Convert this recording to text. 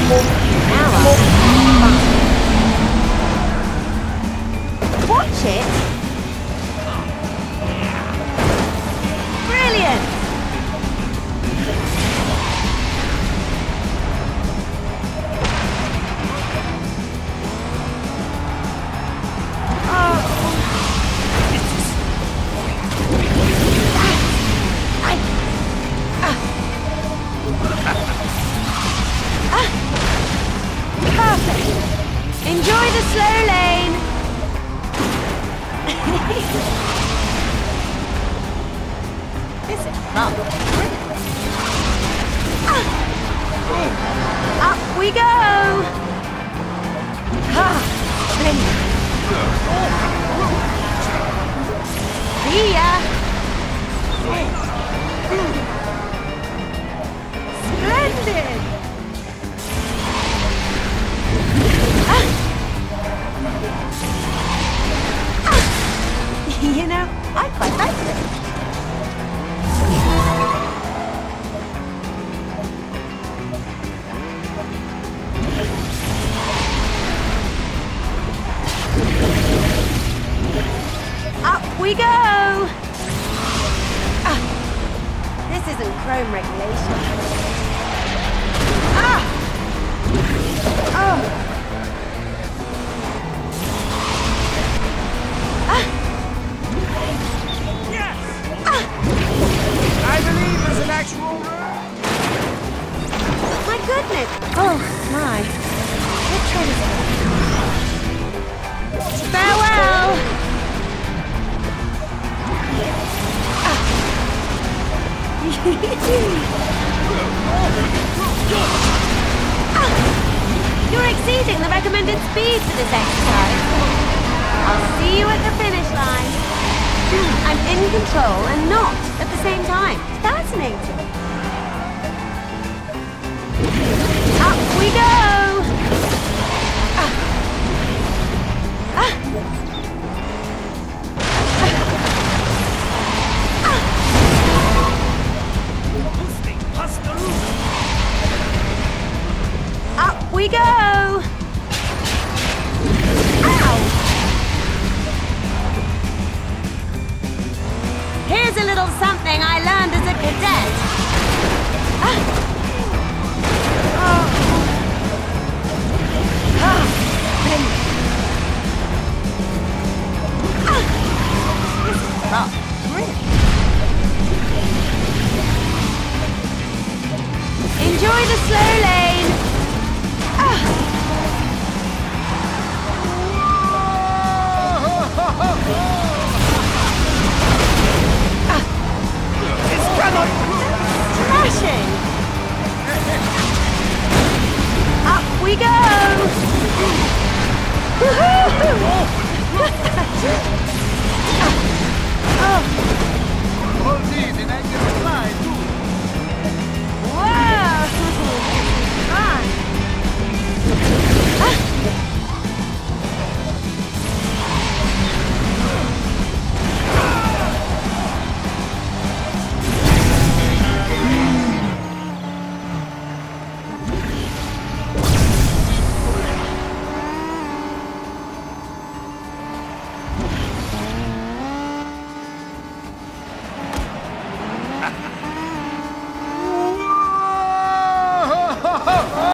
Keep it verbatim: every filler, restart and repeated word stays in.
Now I'll have fun. Watch it. Brilliant. Enjoy the slow lane! This is fun. Up we go! Ha! See ya! Splendid! You know, I quite like it. Up we go! Ah, this isn't chrome regulation. Ah! Oh! I believe there's an actual... My goodness! Oh, my. What train is it? Farewell! Ah. Ah. You're exceeding the recommended speed for this exercise. I'll see you at the finish line. I'm in control and not at the same time. Fascinating. Up we go! Ah. Ah. Ah. Up we go! Ow! Here's a little something I learned as a cadet. Ah. Oh. Ah. Then. Ah. This is fun. Really. Enjoy the slow lane. Ah. Whoa!